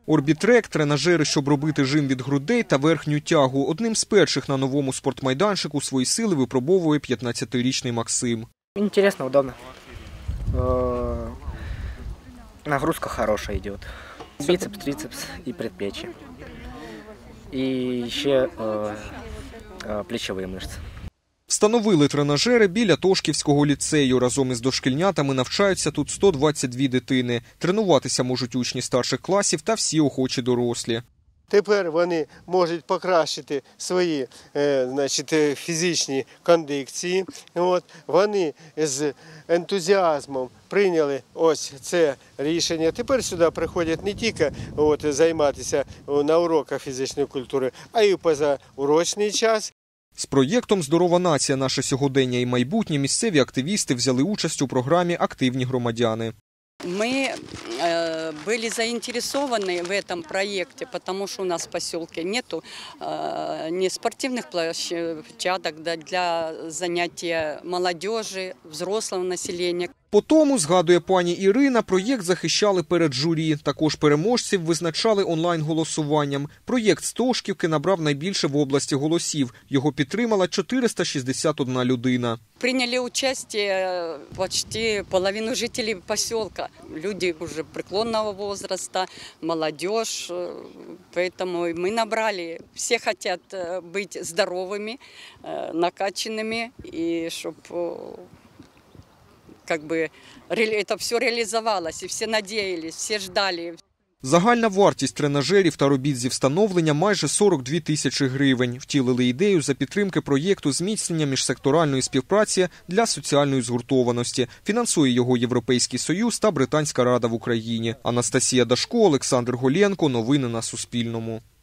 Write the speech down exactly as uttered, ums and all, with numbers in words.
Орбітрек – тренажери, щоб робити жим від грудей та верхню тягу. Одним з перших на новому спортмайданчику свої сили випробовує п'ятнадцятирічний Максим. Интересно, удобно. Нагрузка хорошая идет. Бицепс, трицепс и предплечье. И еще плечовые мышцы. Встановили тренажери біля Тошківського ліцею. Разом із дошкільнятами навчаються тут сто двадцять дві дитини. Тренуватися можуть учні старших класів та всі охочі дорослі. Тепер вони можуть покращити свої е, значить, фізичні кондиції. От. Вони з ентузіазмом прийняли ось це рішення. Тепер сюди приходять не тільки от, займатися на уроках фізичної культури, а й у позаурочний час. З проєктом «Здорова нація. Наше сьогодення і майбутнє» місцеві активісти взяли участь у програмі «Активні громадяни». Мы э, были заинтересованы в этом проекте, потому что у нас в поселке нету э, ни спортивных площадок да, для занятия молодежи, взрослого населения. По тому, згадує пані Ірина, проєкт захищали перед журі. Також переможців визначали онлайн-голосуванням. Проєкт з Тошківки набрав найбільше в області голосів. Його підтримала чотириста шістдесят одна людина. Приняли участие почти половину жителей поселка. Люди уже преклонного возраста, молодежь. Поэтому мы набрали. Все хотят быть здоровыми, накачанными, и чтобы как бы это все реализовалось, и все надеялись, все ждали. Загальна вартість тренажерів та робіт зі встановлення – майже сорок дві тисячі гривень. Втілили ідею за підтримки проєкту зміцнення міжсекторальної співпраці для соціальної згуртованості. Фінансує його Європейський Союз та Британська Рада в Україні. Анастасія Дашко, Олександр Голенко. Новини на Суспільному.